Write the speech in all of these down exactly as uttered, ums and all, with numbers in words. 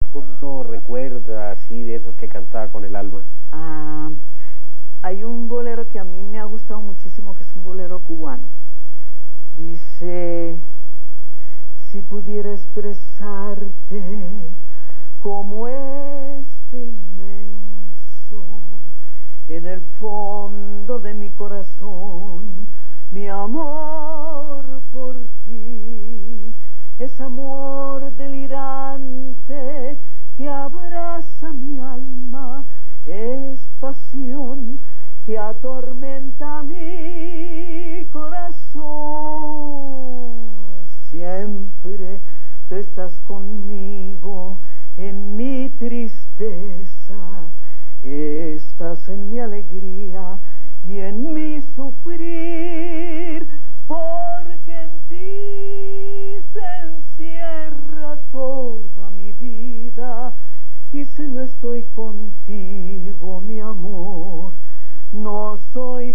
¿Cómo recuerda así de esos que cantaba con el alma? Ah, hay un bolero que a mí me ha gustado muchísimo, que es un bolero cubano. Dice: si pudiera expresarte como este inmenso, en el fondo de mi corazón, mi amor por ti, es amor delirante que abraza mi alma, es pasión que atormenta mi corazón. Siempre tú estás conmigo en mi tristeza, estás en mi alegría y en mi sufrir, porque en ti se encierra toda mi vida, y si no estoy contigo, mi amor, no soy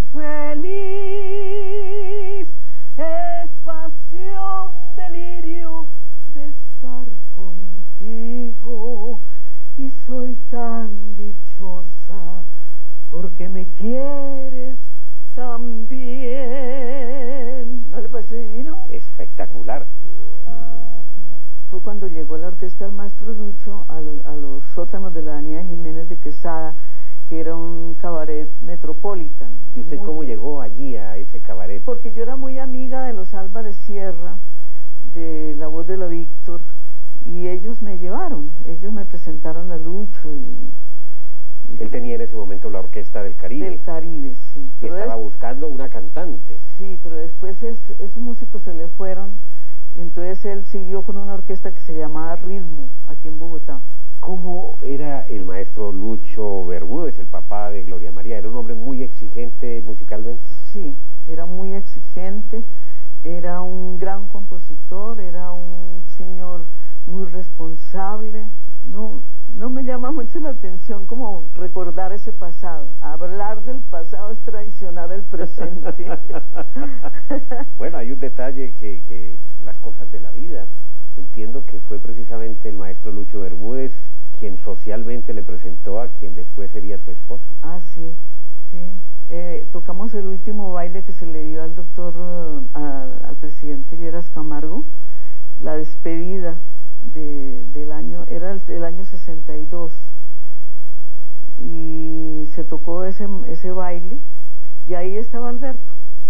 feliz. Es pasión, delirio de estar contigo, y soy tan dichosa porque me quieres tan bien. ¿No le parece divino? Espectacular. Fue cuando llegó la orquesta del maestro Lucho a, lo, a los sótanos de la avenida Jiménez de Quesada, que era un cabaret Metropolitan. ¿Y usted muy... cómo llegó allí a ese cabaret? Porque yo era muy amiga de los Álvarez Sierra, de La Voz de la Víctor, y ellos me llevaron, ellos me presentaron a Lucho. Y, y Él tenía en ese momento la Orquesta del Caribe. Del Caribe, sí. Y Pero estaba es... buscando una cantante. Sí, pero después es, esos músicos se le fueron, y entonces él siguió con una orquesta que se llamaba Ritmo, aquí en Bogotá. ¿Cómo era el maestro Lucho Bermúdez, el papá de Gloria María? ¿Era un hombre muy exigente musicalmente? Sí, era muy exigente, era un gran compositor, era un señor muy responsable. No, no me llama mucho la atención como recordar ese pasado. Hablar del pasado es traicionar el presente. Bueno, hay un detalle que, que las cosas de la vida. Entiendo que fue precisamente el maestro Lucho Bermúdez quien socialmente le presentó a quien después sería su esposo. Ah, sí, sí. Eh, tocamos el último baile que se le dio al doctor, uh, a, al presidente Lleras Camargo, la despedida de, del año, era el, el año sesenta y dos, y se tocó ese, ese baile, y ahí estaba Alberto.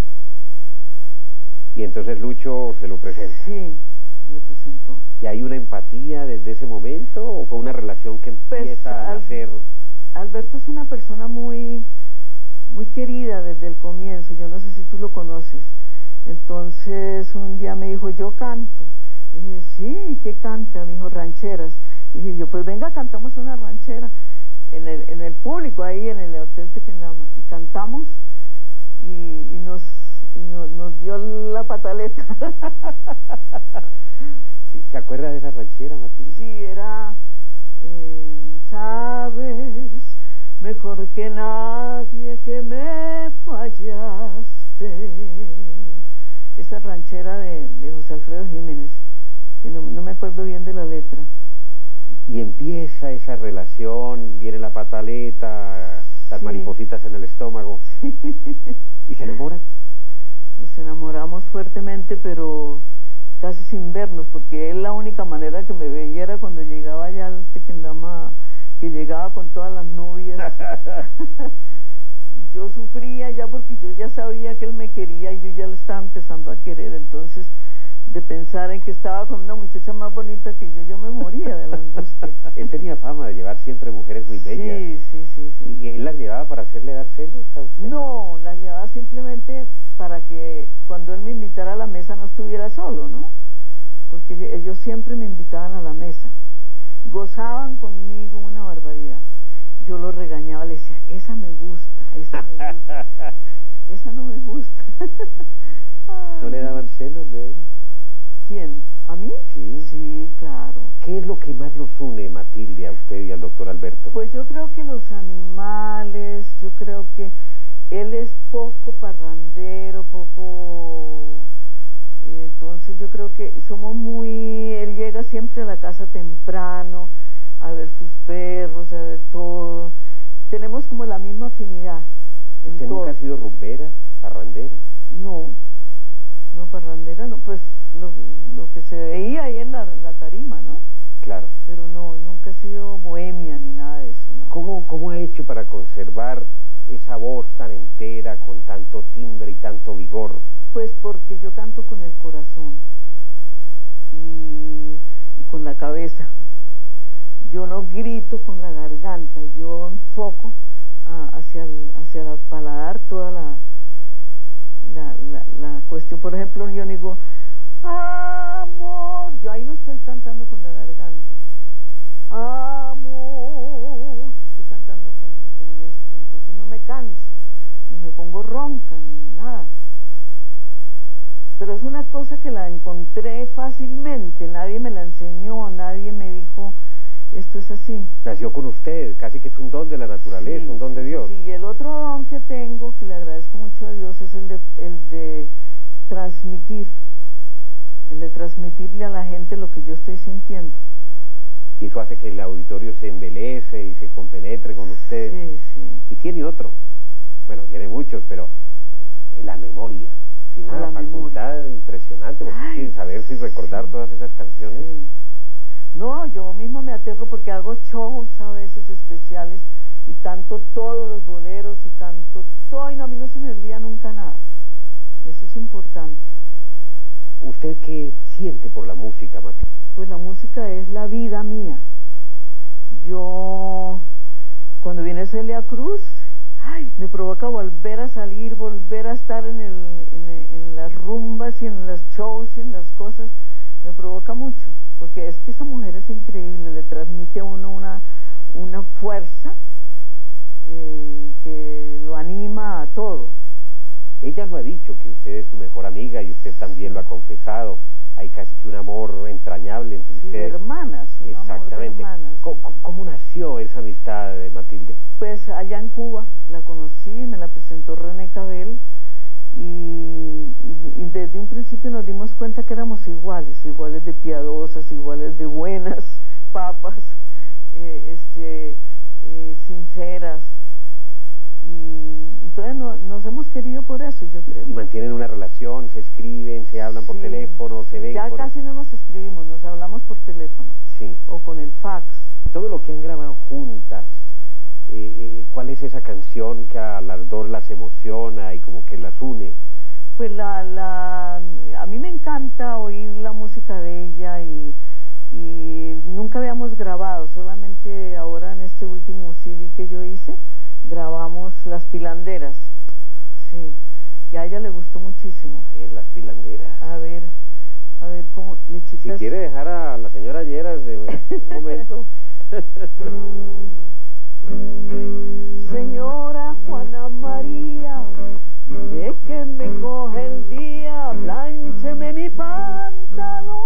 Y entonces Lucho se lo presenta. Sí, le presentó. ¿Y hay una empatía desde ese momento o fue una relación que empieza pues, a nacer? Alberto es una persona muy, muy querida desde el comienzo, yo no sé si tú lo conoces. Entonces un día me dijo: yo canto. Le dije: sí, ¿qué canta? Me dijo: rancheras. Le dije yo: pues venga, cantamos una ranchera en el, en el público, ahí en el Hotel Tequendama, y cantamos, y, y nos, y no, nos dio la pataleta. ¿Se acuerda de esa ranchera, Matilde? Sí, era eh, sabes mejor que nadie que me fallaste. Esa ranchera de, de José Alfredo Jiménez, que no, no me acuerdo bien de la letra. Y empieza esa relación, viene la pataleta, las sí. maripositas en el estómago. Sí. ¿Y se enamoran? Nos enamoramos fuertemente, pero casi sin vernos, porque él la única manera que me veía era cuando llegaba allá al Tequendama, que llegaba con todas las novias. Y yo sufría ya porque yo ya sabía que él me quería y yo ya lo estaba empezando a querer. Entonces, de pensar en que estaba con una muchacha más bonita que yo, yo me moría de la angustia. Él tenía fama de llevar siempre mujeres muy bellas. Sí, sí, sí, sí. ¿Y él las llevaba para hacerle dar celos a usted? No, las llevaba simplemente para que cuando él me invitara a la mesa no estuviera solo, ¿no? Porque ellos siempre me invitaban a la mesa. Gozaban conmigo una barbaridad. Yo lo regañaba, le decía: esa me gusta, esa me gusta, esa no me gusta. ¿No le daban celos de él? ¿Quién? ¿A mí? Sí. Sí, claro. ¿Qué es lo que más los une, Matilde, a usted y al doctor Alberto? Pues yo creo que los animales, yo creo que él es poco parrandero, poco... Entonces yo creo que somos muy... Él llega siempre a la casa temprano, a ver sus perros, a ver todo. Tenemos como la misma afinidad. ¿Usted nunca ha sido rumbera, parrandera? No, no, parrandera, no, pues lo, lo que se veía ahí en la, la tarima, ¿no? Claro. Pero no, nunca he sido bohemia ni nada de eso, ¿no? ¿Cómo, cómo ha hecho para conservar esa voz tan entera, con tanto timbre y tanto vigor? Pues porque yo canto con el corazón y, y con la cabeza. Yo no grito con la garganta, yo enfoco a, hacia, el, hacia el paladar toda la, la, la, la cuestión. Por ejemplo, yo digo, amor, yo ahí no estoy cantando con la garganta. Amor, estoy cantando con, con esto, entonces no me canso, ni me pongo ronca, ni nada. Pero es una cosa que la encontré fácilmente, nadie me la enseñó, nadie me dijo, esto es así. Nació con usted, casi que es un don de la naturaleza, Sí, un don de Dios. Sí, y el otro don que tengo, que le agradezco mucho a Dios, es el de, el de transmitir, el de transmitirle a la gente lo que yo estoy sintiendo. Y eso hace que el auditorio se embelece y se compenetre con usted. Sí, sí. Y tiene otro, bueno, tiene muchos, pero eh, la memoria. Tiene una facultad memoria impresionante, porque Ay, saber si recordar sí, todas esas canciones. Sí. No, yo misma me aterro porque hago shows a veces especiales y canto todos los boleros y canto todo, y no, a mí no se me olvida nunca nada. Eso es importante. ¿Usted qué siente por la música, Mati? Pues la música es la vida mía. Yo, cuando viene Celia Cruz, ay, me provoca volver a salir, volver a estar en, el, en, en las rumbas y en los shows y en las cosas, me provoca mucho, porque es que esa mujer es increíble, le transmite a uno una, una fuerza eh, que lo anima a todo. Ella lo ha dicho, que usted es su mejor amiga y usted también lo ha confesado. Hay casi que un amor entrañable entre sí, ustedes. De hermanas, un Exactamente. Amor de hermanas. ¿Cómo, ¿Cómo nació esa amistad de Matilde? Pues allá en Cuba la conocí, me la presentó René Cabel y, y, y desde un principio nos dimos cuenta que éramos iguales, iguales de piadosas, iguales de buenas papas, eh, este, eh, sinceras. Y entonces no, nos hemos querido por eso, yo creo. Y mantienen una relación, se escriben, se hablan por sí, teléfono, se ven. Ya por... casi no nos escribimos, nos hablamos por teléfono. Sí. O con el fax. Todo lo que han grabado juntas, eh, eh, ¿cuál es esa canción que a las dos las emociona y como que las une? Pues la, la, a mí me encanta oír la música de ella y, y nunca habíamos grabado, solamente ahora en este último C D que yo hice, grabamos Las Pilanderas, sí, y a ella le gustó muchísimo. A ver, Las Pilanderas. A ver, a ver, ¿cómo, Mechitas? Si quiere dejar a la señora Lleras de un momento. Señora Juana María, mire que me coge el día, pláncheme mi pantalón.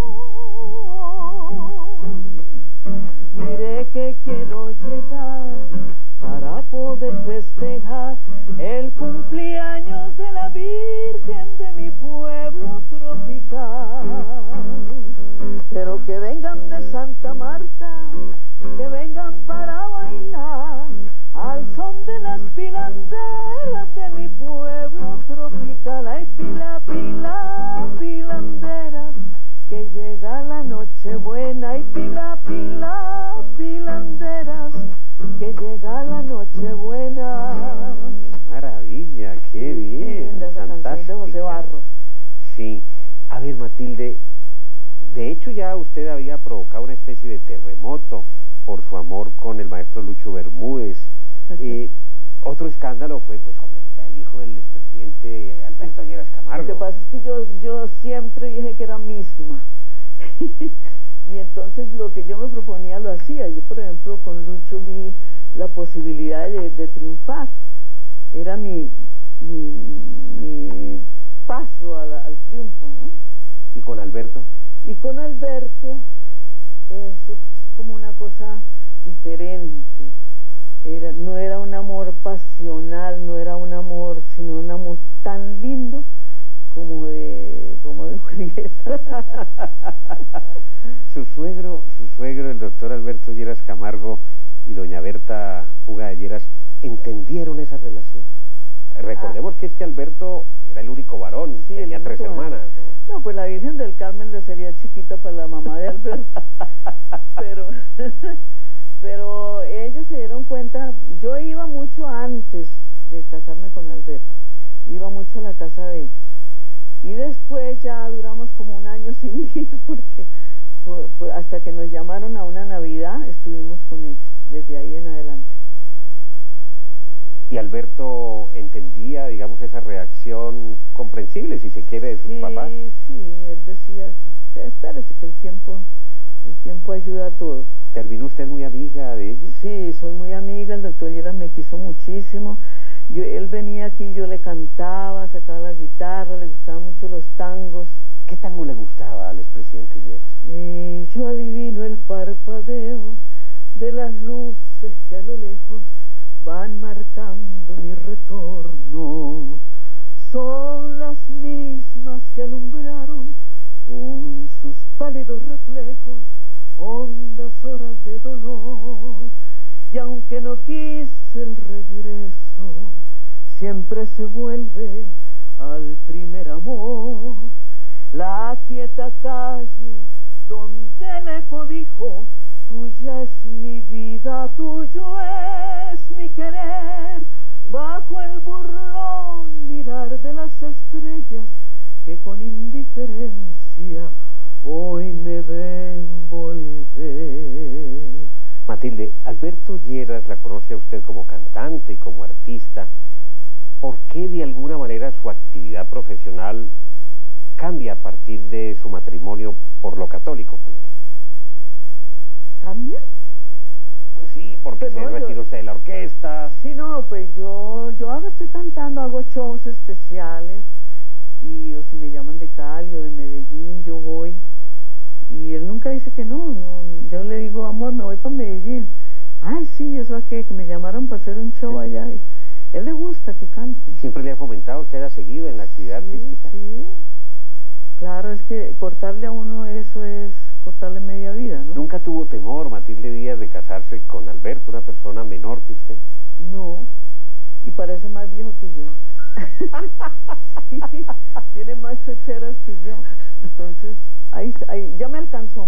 Mire que quiero llegar para poder festejar el cumpleaños de la Virgen de mi pueblo tropical. Pero que vengan de Santa Marta, que vengan para bailar al son de las pilanderas de mi pueblo tropical. Ay, pila, pila, pilanderas, que llega la noche buena. Ay, pila, pila, pilanderas, que llega la noche buena. ¡Qué maravilla! ¡Qué bien! Linda esa canción de José Barros. Sí. A ver, Matilde, de hecho ya usted había provocado una especie de terremoto por su amor con el maestro Lucho Bermúdez. Eh, otro escándalo fue, pues hombre, el hijo del expresidente Alberto Lleras Camargo. Lo que pasa es que yo, yo siempre dije que era misma. Y entonces lo que yo me proponía lo hacía. Yo, por ejemplo, con Lucho vi la posibilidad de, de triunfar. Era mi, mi, mi paso a la, al triunfo, ¿no? ¿Y con Alberto? Y con Alberto, eso es como una cosa diferente. Era, no era un amor pasional, no era un amor, sino un amor tan lindo como de Romeo y Julieta. Su suegro, su suegro, el doctor Alberto Lleras Camargo y doña Berta Puga de Lleras, ¿entendieron esa relación? Recordemos ah. que es que Alberto era el único varón, sí, tenía tres hermanas, ¿no? No, pues la Virgen del Carmen le sería chiquita para la mamá de Alberto. pero, pero ellos se dieron cuenta, yo iba mucho antes de casarme con Alberto, iba mucho a la casa de ellos. Y después ya duramos como un año sin ir, porque por, por, hasta que nos llamaron a una Navidad, estuvimos con ellos, desde ahí en adelante. ¿Y Alberto entendía, digamos, esa reacción comprensible, si se quiere, de sus sí, papás? Sí, sí, él decía, espérese que el tiempo, el tiempo ayuda a todo. ¿Terminó usted muy amiga de ellos? Sí, soy muy amiga, el doctor Lleras me quiso muchísimo. Yo, él venía aquí, yo le cantaba, sacaba la guitarra, le gustaban mucho los tangos. ¿Qué tango le gustaba al expresidente Lleras? Eh, yo adivino el parpadeo de las luces que a lo lejos van marcando mi retorno. Son las mismas que alumbraron con sus pálidos reflejos hondas horas de dolor. Y aunque no quise el regreso, siempre se vuelve al primer amor. La quieta calle donde el eco dijo, tuya es mi vida, tuyo es mi querer. Bajo el burlón mirar de las estrellas que con indiferencia hoy me ven volver. Matilde, Alberto Lleras la conoce a usted como cantante y como artista. ¿Por qué de alguna manera su actividad profesional cambia a partir de su matrimonio por lo católico con él? ¿Cambia? Pues sí, porque pues se no, retiró yo... usted de la orquesta. Sí, no, pues yo, yo ahora estoy cantando, hago shows especiales, y o si me llaman de Cali o de Medellín, yo voy. Y él nunca dice que no, no, yo le digo, amor, me voy para Medellín. Ay, sí, eso a qué, que me llamaron para hacer un show allá. Y él le gusta que cante. ¿Siempre le ha fomentado que haya seguido en la actividad sí, artística? Sí, claro, es que cortarle a uno eso es cortarle media vida, ¿no? ¿Nunca tuvo temor, Matilde Díaz, de casarse con Alberto, una persona menor que usted? No, y parece más viejo que yo. Sí, tiene más chocheras que yo. Entonces, ahí, ahí ya me alcanzó.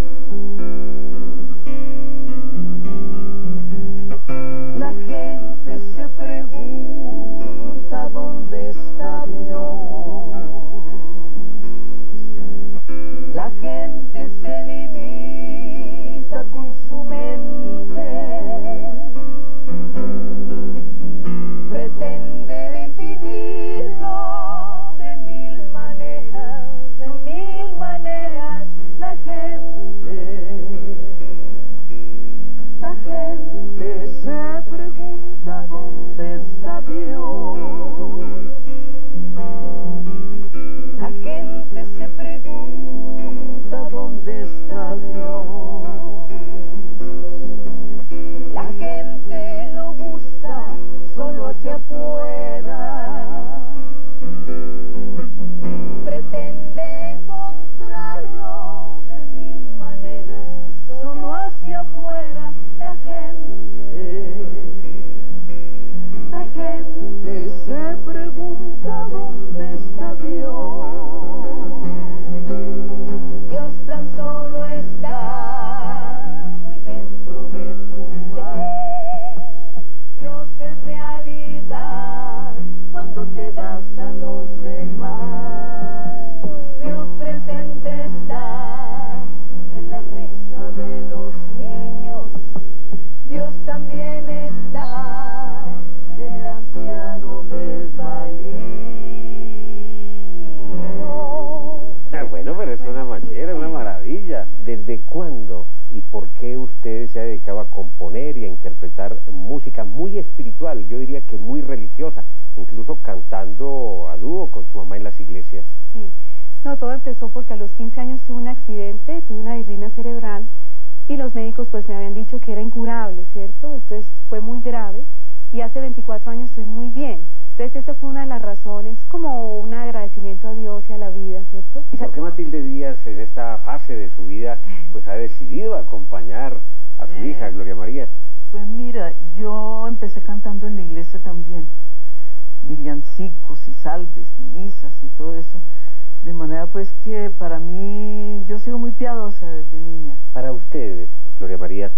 La gente se pregunta dónde está Dios. La gente se limita con su mente. Pretende definirlo de mil maneras, de mil maneras. La gente, la gente se pregunta dónde está Dios. La gente se pregunta dónde está Dios. La gente lo busca solo hacia afuera. Pretende encontrarlo de mil maneras, solo hacia afuera. La gente, la gente se pregunta dónde está Dios. Dios tan solo está muy dentro de tu ser. Dios es realidad cuando te das a los demás. Dios presente está en la risa de los niños. Dios también está en el anciano desvalido. Ah, bueno, pero es una machera, una maravilla. ¿Desde cuándo y por qué usted se ha dedicado a componer y a interpretar música muy espiritual, yo diría que muy religiosa, incluso cantando a dúo con su mamá en las iglesias? Sí, no, todo empezó porque a los quince años tuve un accidente, tuve una arritmia cerebral y los médicos pues me habían dicho que era incurable, ¿cierto? Entonces fue muy grave y hace veinticuatro años estoy muy bien. Entonces esa fue una de las razones, como un agradecimiento a Dios y a la vida, ¿cierto? ¿Y por qué Matilde Díaz en esta fase de su vida pues ha decidido acompañar a su Eh, hija, Gloria María? Pues mira, yo empecé cantando en la iglesia también, villancicos y salves y misas y todo eso, de manera pues que para mí, yo he sido muy piadosa desde niña. Para usted, Gloria María,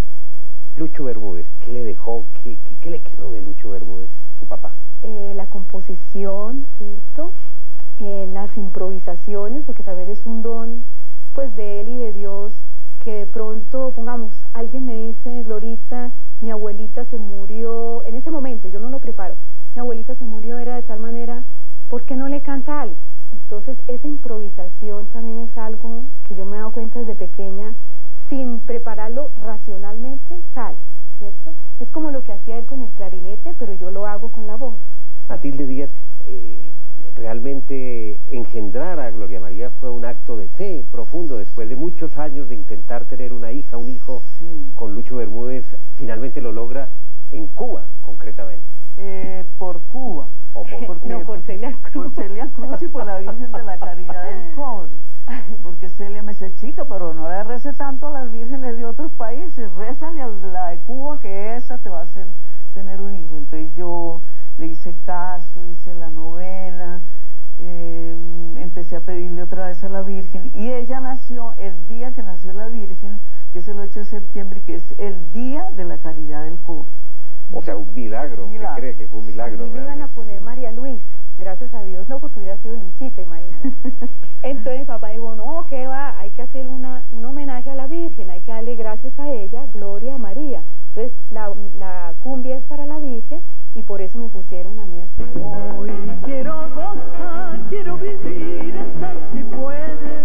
Lucho Bermúdez, ¿qué le dejó, qué, qué, qué le quedó de Lucho Bermúdez, su papá? Eh, la composición, ¿cierto? Eh, las improvisaciones, porque tal vez es un don pues de él y de Dios, que de pronto, pongamos, alguien me dice, Glorita, mi abuelita se murió, en ese momento, yo no lo preparo, mi abuelita se murió, era de tal manera, ¿por qué no le canta algo? Entonces esa improvisación también es algo que yo me he dado cuenta desde pequeña, sin prepararlo racionalmente, sale, ¿cierto? Es como lo que hacía él con el clarinete, pero yo lo hago con la voz. Matilde Díaz, eh, realmente engendrar a Gloria María fue un acto de fe profundo, después de muchos años de intentar tener una hija, un hijo, Sí. con Lucho Bermúdez, finalmente lo logra en Cuba, concretamente. Eh, por Cuba. O por Porque- No, por Celia Cruz. Por Celia Cruz y por la Virgen de la Caridad del Cobre. Porque Celia me dice, chica, pero no le rece tanto a las vírgenes de otros países, rézale a la de Cuba, que esa te va a hacer tener un hijo. Entonces yo le hice caso, hice la novena, eh, empecé a pedirle otra vez a la Virgen, y ella nació el día que nació la Virgen, que es el ocho de septiembre, que es el día de la Caridad del Cobre. O sea, un milagro, Milagro. ¿usted cree que fue un A milagro? mí me iban a realmente? poner María Luisa, gracias a Dios no, porque hubiera sido Luchita, imagínate. Entonces mi papá dijo, no, ¿qué va? Hay que hacer una, un homenaje a la Virgen, hay que darle gracias a ella, gloria a María. Entonces la, la cumbia es para la Virgen y por eso me pusieron a mí así. Hoy quiero gozar, quiero vivir hasta si puede,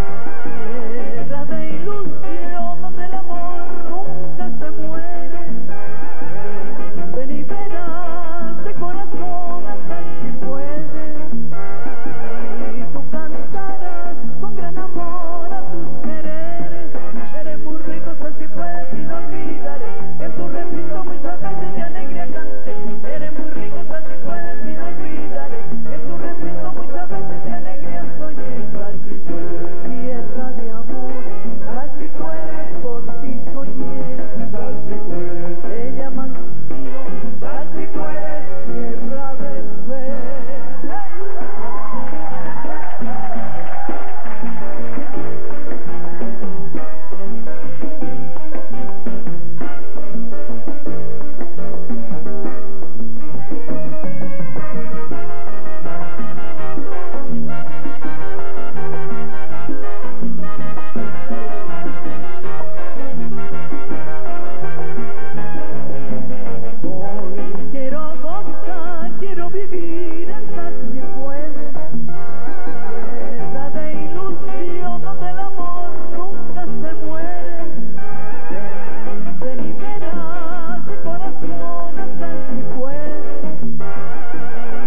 tierra de ilusión donde el amor nunca se muere. Ven y verás de corazón hasta si puede, y tú cantarás con gran amor a tus quereres. Eres muy rico, hasta si puedes, y no olvidaré que en tu recinto muchas veces de alegría canté. Eres muy rico, hasta si puedes, y no olvidaré que en tu recinto muchas veces de alegría soñé. Casi puedes, tierra de amor, casi puedes, por ti soñé. Casi puedes, ella mansión, casi puedes, tierra de fe. Hoy quiero gozar, quiero vivir hasta si puede, tierra de ilusión donde el amor nunca se muere. Ven, ven y verás de corazón hasta si puede,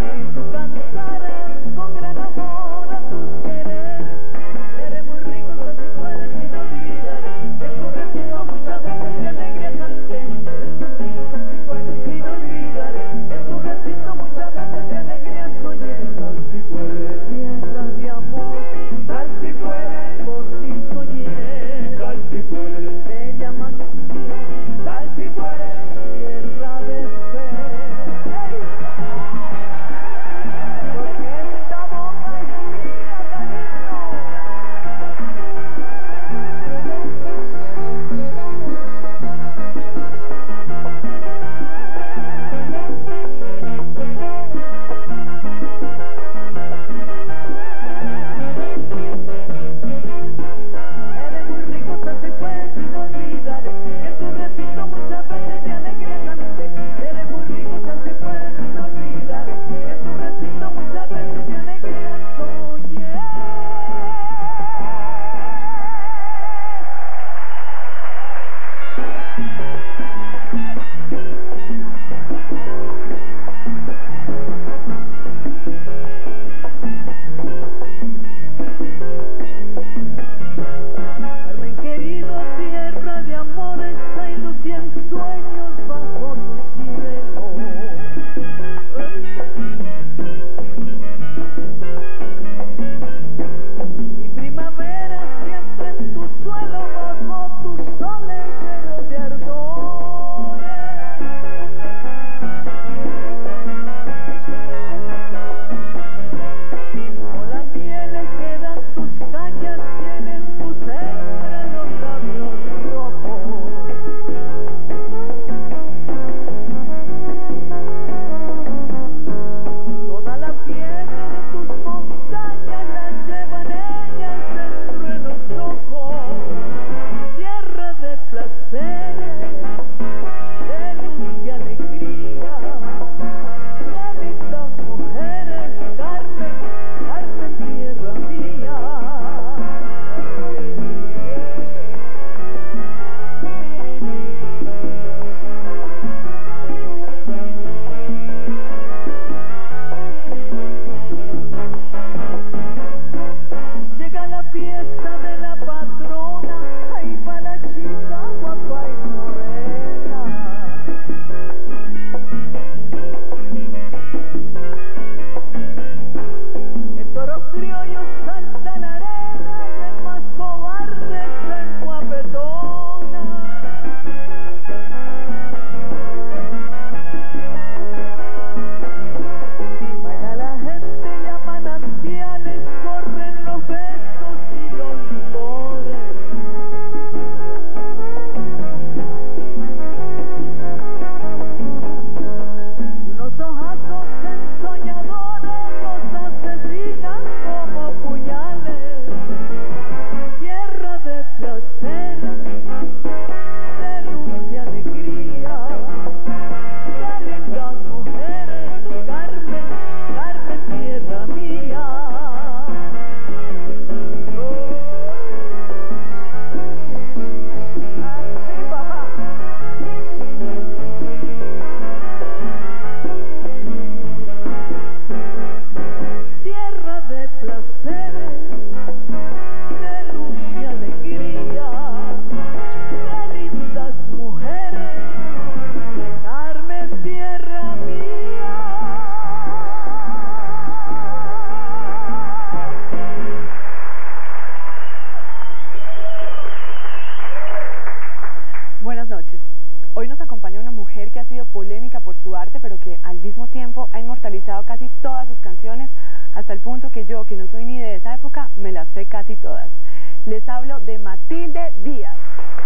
que ha sido polémica por su arte, pero que al mismo tiempo ha inmortalizado casi todas sus canciones, hasta el punto que yo, que no soy ni de esa época, me las sé casi todas. Les hablo de Matilde Díaz.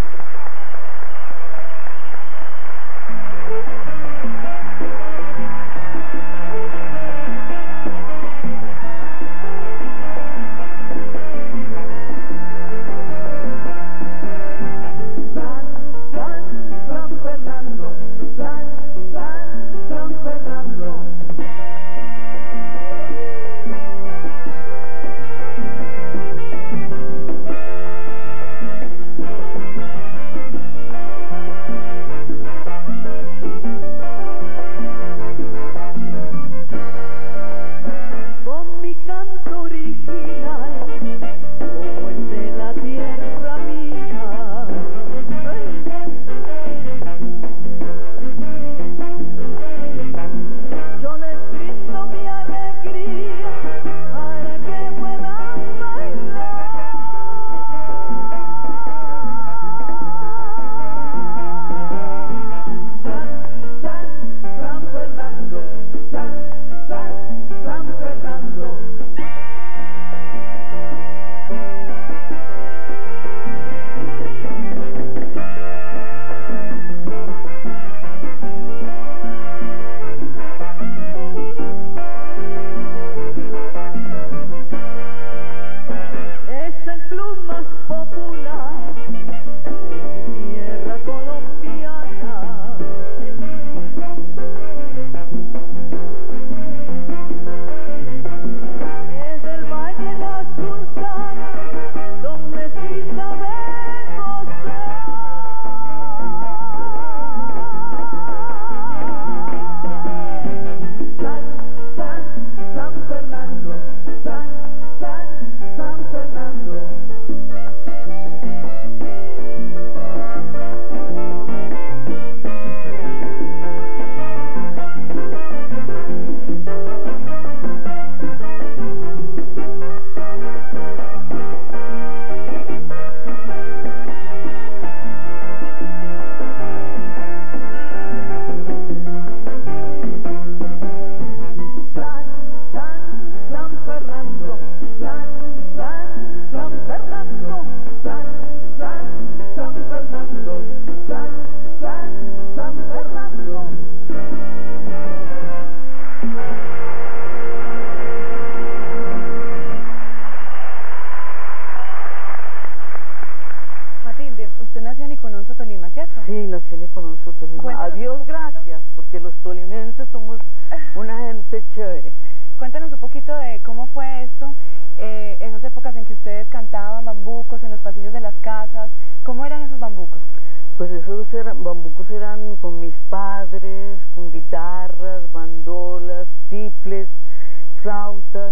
Sí, nací en Nicononso, Tolima. Cuéntanos Adiós, gracias, porque los tolimenses somos una gente chévere. Cuéntanos un poquito de cómo fue esto, eh, esas épocas en que ustedes cantaban bambucos en los pasillos de las casas. ¿Cómo eran esos bambucos? Pues esos eran, bambucos eran con mis padres, con guitarras, bandolas, tiples, flautas,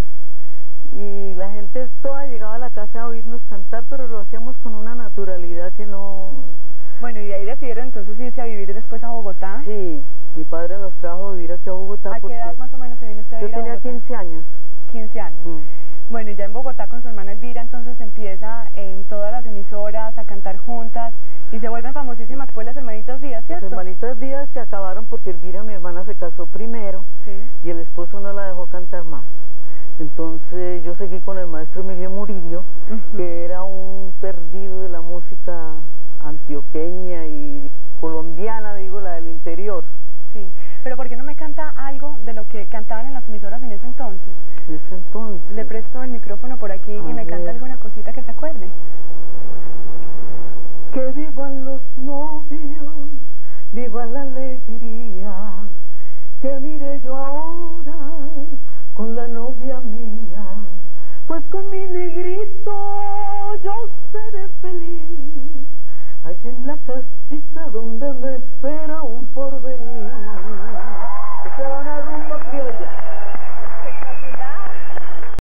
y la gente toda llegaba a la casa a oírnos cantar, pero lo hacíamos con una naturalidad que no... Bueno, y de ahí decidieron entonces irse a vivir después a Bogotá. Sí, mi padre nos trajo a vivir aquí a Bogotá. ¿A qué edad más o menos se vino usted a vivir a Bogotá? Yo tenía quince años. quince años. Mm. Bueno, y ya en Bogotá con su hermana Elvira, entonces empieza en todas las emisoras a cantar juntas y se vuelven famosísimas pues las hermanitas Díaz, ¿cierto? Las hermanitas Díaz se acabaron porque Elvira, mi hermana, se casó primero, sí, y el esposo no la dejó cantar más. Entonces yo seguí con el maestro Emilio Murillo, uh-huh, que era un perdido de la música antioqueña y colombiana, digo, la del interior. Sí, pero ¿por qué no me canta algo de lo que cantaban en las emisoras en ese entonces? En ese entonces. Le presto el micrófono por aquí a y me ver. Canta alguna cosita que se acuerde. Que vivan los novios, viva la alegría, que mire yo ahora con la novia mía, pues con mi negrito yo seré feliz, allá en la casita donde me espera un porvenir.